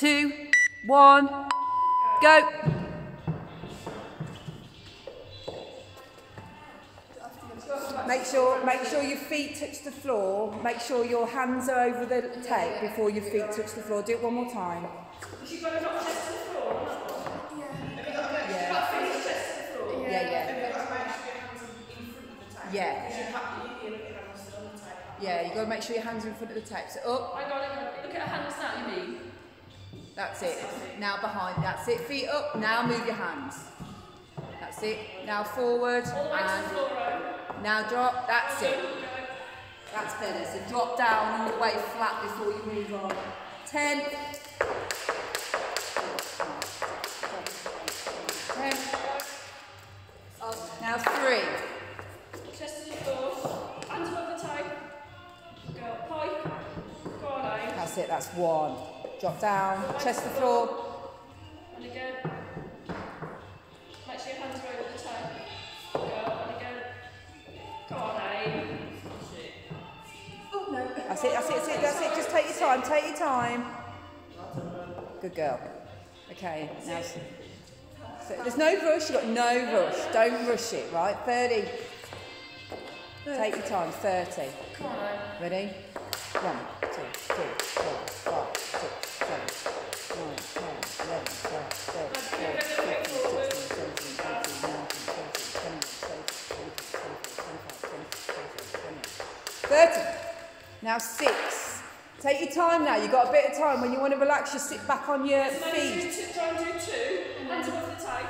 2, 1, go. Make sure your feet touch the floor. Make sure your hands are over the tape before your feet touch the floor. Do it one more time. You've got to not chest to the floor. Yeah. Have you got to finish chest to the floor? Yeah. Yeah, you've got to make sure your hands are in front of the tape. So up. I got to look at her hands now, you mean? That's it. Now behind. That's it. Feet up. Now move your hands. That's it. Now forward. All the way to the floor, right? Now drop. That's it. That's better. So drop down all the way flat before you move on. 10. 10. Now 3. Chest to the floor. Hands above the tape. Go up high. Go on, aim. That's it. That's 1. Drop down. Chest to the floor. And again. Make sure your hands are over the tape. Go up and again. Go on, aim. Oh, no. That's it. Just take your time. Take your time. Good girl. Okay. Now. So there's no rush. You've got no rush. Don't rush it. Right. 30. Take your time. 30. Come on, aim. Ready? 1, 2, 3, 4, 5, 6, 7, 9, 10, 11, 12, 13, 14, 15, 16, 17, 18, 19, 20, 30. Now 6. Take your time now. You've got a bit of time. When you want to relax, you sit back on your feet. Try and do 2. Hands above the tape.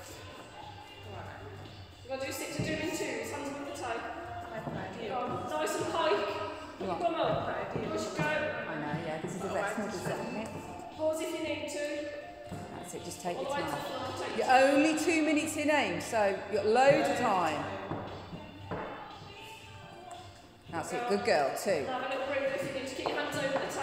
You've got to do 6 to do in 2s. Hands above the tape. Go on. Nice and high. Come up. Push, go. I know, yeah. This is the best model, isn't it? Pause if you need to. That's it. Just take your All the way to time. the floor. Take You're only 2 minutes in aim, so you've got loads of time. That's it. Good girl. 2. Now have a little breather if you need to. Keep your hands over the tape.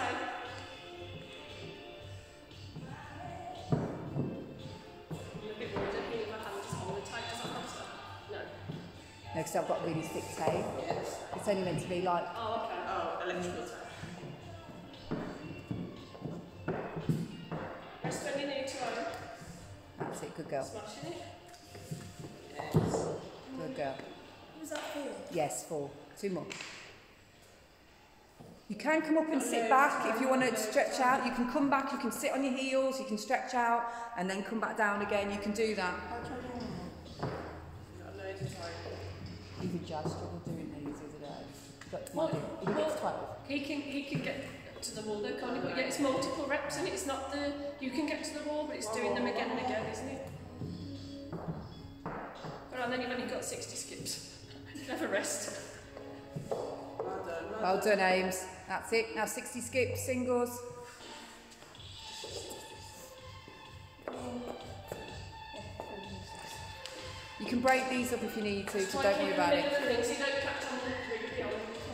I'm a bit worried. I don't think my hands on the tape. Does that matter? No. No, because I've got really thick tape. It's only meant to be like. Oh, okay. Electrical tape. Rest when you need to, Owen. That's it. Good girl. Smashing it. Good girl. Was that 4? Yes, 4. 2 more. You can come up and sit back if you want to stretch out. You can come back, you can sit on your heels, you can stretch out and then come back down again. You can do that. Even Jazz struggled doing these the other day. He gets 12. He can get to the wall though, can't he? But yeah, it's multiple reps and it's not the you can get to the wall, but it's doing them again and again, isn't it? Well, and then you've only got 60 skips. Never rest. Well done, Ames. That's it. Now 60 skips, singles. You can break these up if you need to, so don't worry about it. So you don't catch on the beyond.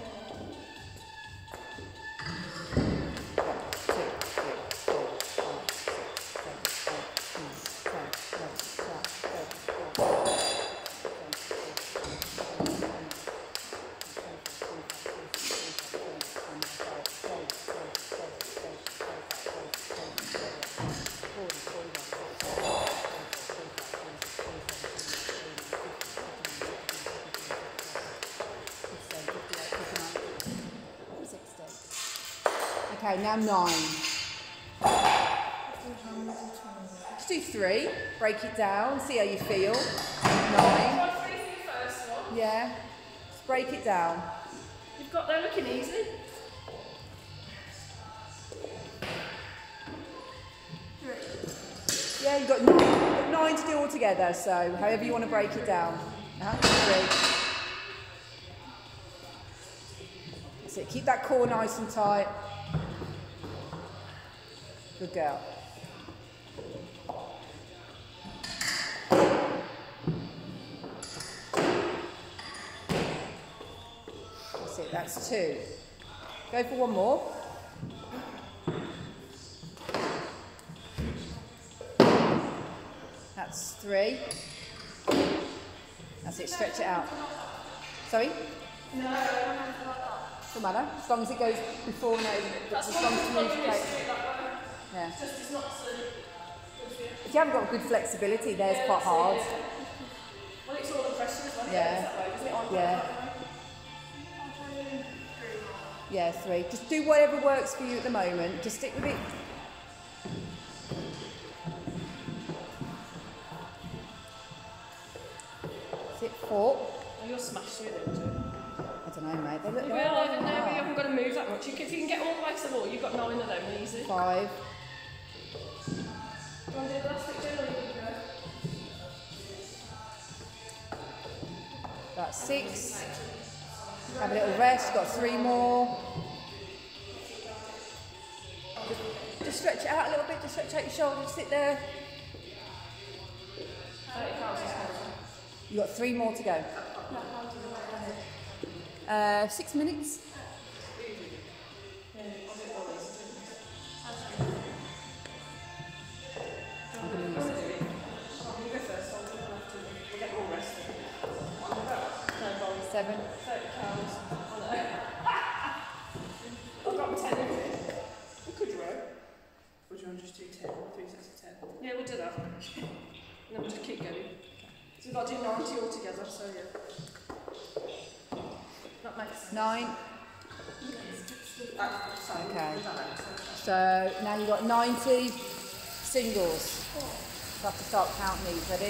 60. Okay, now 9. Just do 3. Break it down. See how you feel. 9. Yeah. Just break it down. You've got that looking easy. 3. Yeah, you've got 9 to do all together, so however you want to break it down. 3. That's it. Keep that core nice and tight. Good girl. That's it. That's 2. Go for one more. That's 3. That's it, stretch it out. Sorry? No. Doesn't matter, as long as it goes before and over. That's as long as you move it. Yeah. It's just it's not so good for you. If you haven't got good flexibility, there's quite that's it, hard. yeah. Well, it's all the pressure as well. Yeah. That way, isn't it? On Yeah. Yeah, 3. Just do whatever works for you at the moment. Just stick with it. Sit 4. Oh, you'll smash through them too. I don't know, mate. They look You will, I don't know, but you haven't got to move that much. If you can get all the way to the wall, you've got 9 of them easy. 5. Do you want to do the last bit, Jen, or you can go? That's 6. Have a little rest. Got 3 more. Just stretch it out a little bit. Just stretch out your shoulders. Sit there. 30 counts is horrible. You got 3 more to go. 6 minutes. I'm going to use it. You go first, I'll do the left two. We'll get all rested. 7. 30 counts. I've got 10 in it. We could row. Would you want to just do 10? 3 sets of 10? Yeah, we'll do that. And then we'll just keep going. So we've got to do 90 altogether, so yeah. That makes sense. 9. Same. Okay. Does that make sense? So now you've got 90 singles. You have to start counting these. Ready?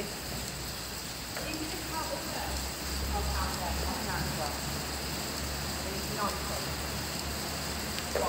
I'll count them. I'll count as well. These 90. 1,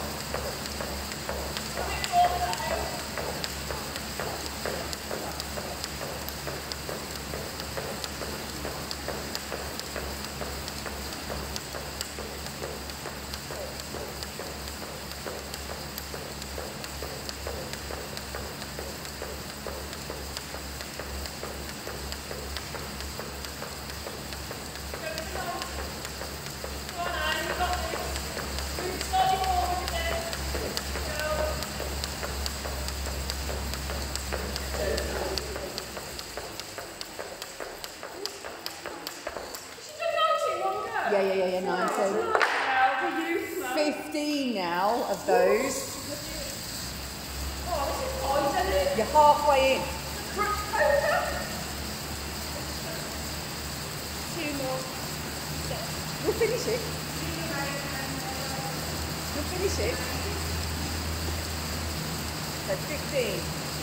Yeah, 90. 15 now of those. You're halfway in. 2 more. You'll finish it. You'll finish it. So 15.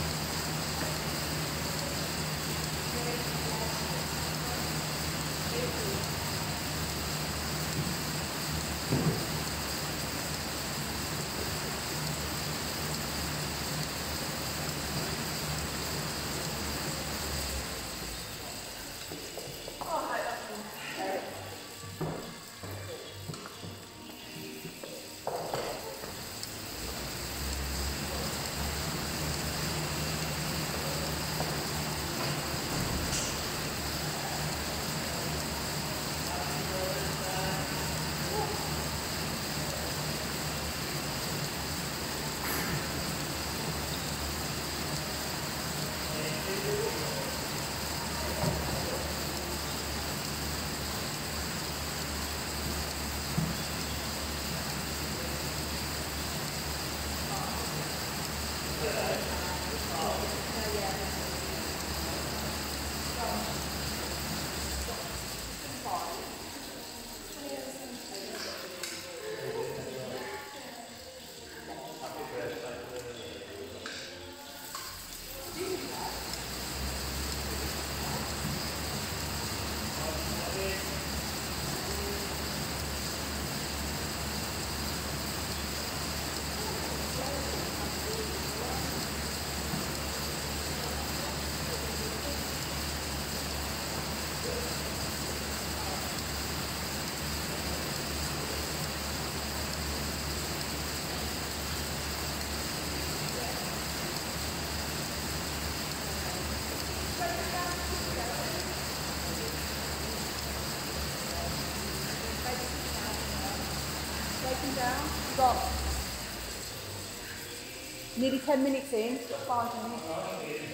Down. You've got nearly 10 minutes in, you've got 5 minutes.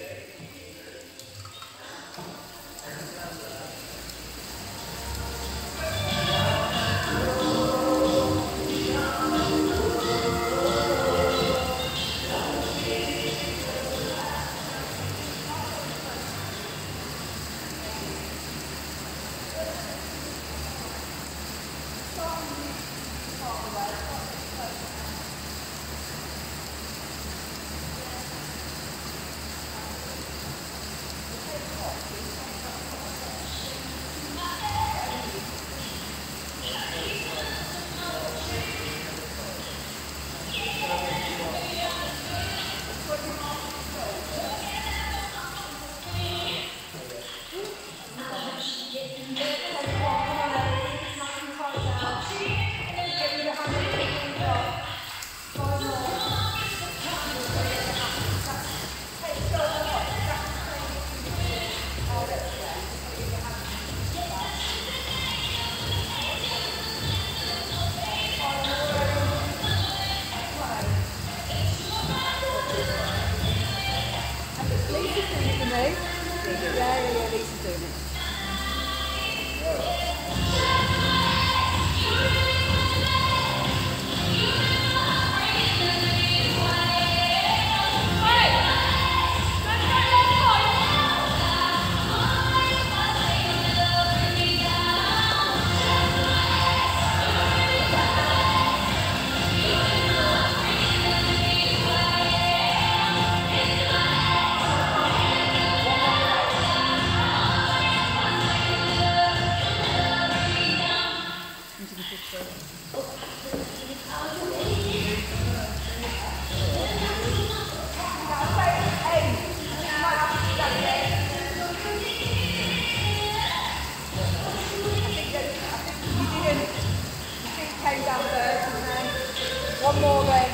One more then.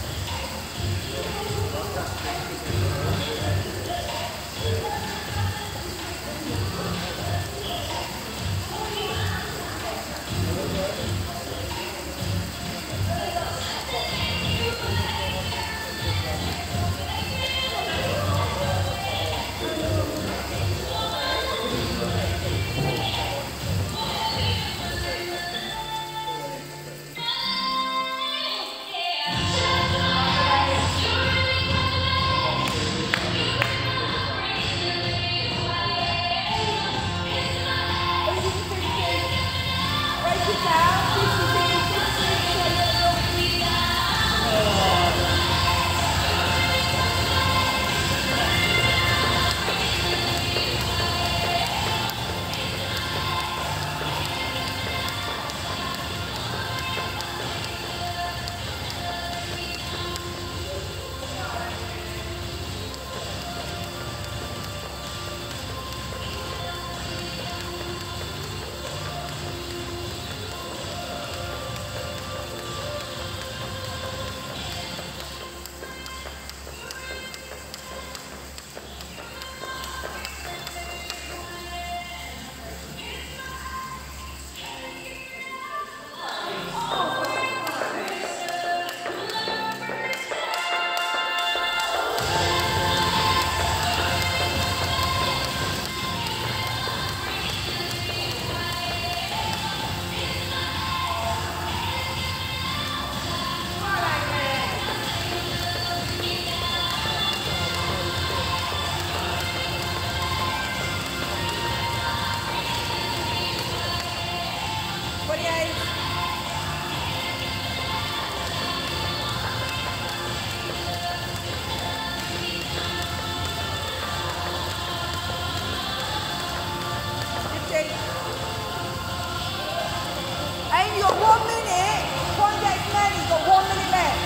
Aim, you've got 1 minute. Try and get as many. You've got 1 minute left.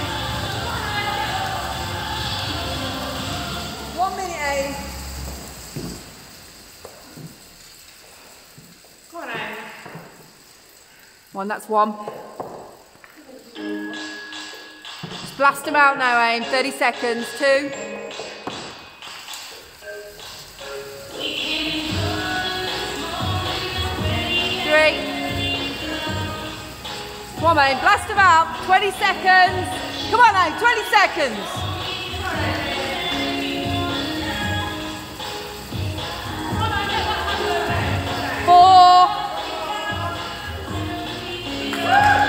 1 minute, Aim. Come on, Aim. One, that's one. Just blast them out now, Aim. 30 seconds. 2. 3. Come on, Aim, blast them out. 20 seconds. Come on, Aim, 20 seconds. 4.